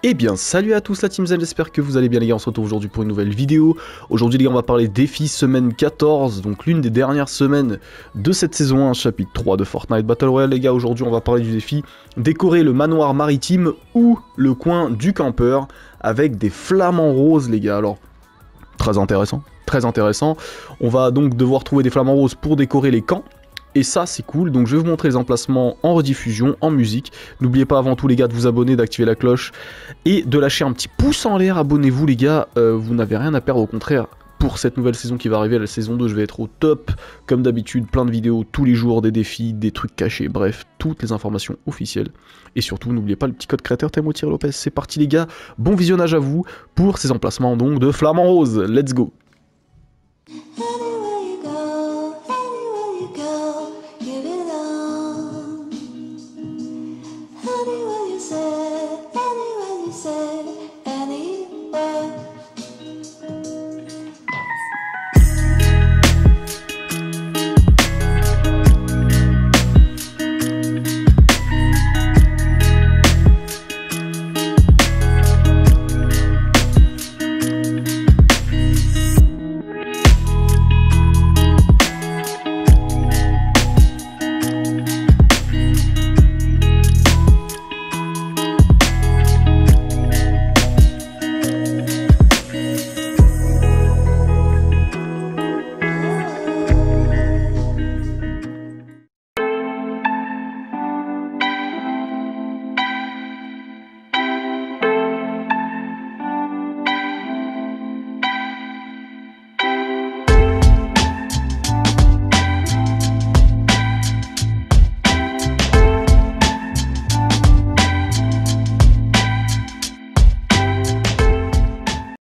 Eh bien salut à tous la Team Zen, j'espère que vous allez bien les gars, on se retrouve aujourd'hui pour une nouvelle vidéo. Aujourd'hui les gars on va parler défi semaine 14, donc l'une des dernières semaines de cette saison 1, chapitre 3 de Fortnite Battle Royale les gars. Aujourd'hui on va parler du défi décorer le manoir maritime ou le coin du campeur avec des flamants roses les gars. Alors très intéressant, très intéressant. On va donc devoir trouver des flamants roses pour décorer les camps. Et ça c'est cool, donc je vais vous montrer les emplacements en rediffusion, en musique. N'oubliez pas avant tout les gars de vous abonner, d'activer la cloche et de lâcher un petit pouce en l'air. Abonnez-vous les gars, vous n'avez rien à perdre, au contraire. Pour cette nouvelle saison qui va arriver, la saison 2, je vais être au top. Comme d'habitude, plein de vidéos tous les jours, des défis, des trucs cachés, bref, toutes les informations officielles. Et surtout, n'oubliez pas le petit code créateur Temo-Lopez. C'est parti les gars, bon visionnage à vous pour ces emplacements donc de Flamants Roses. Let's go!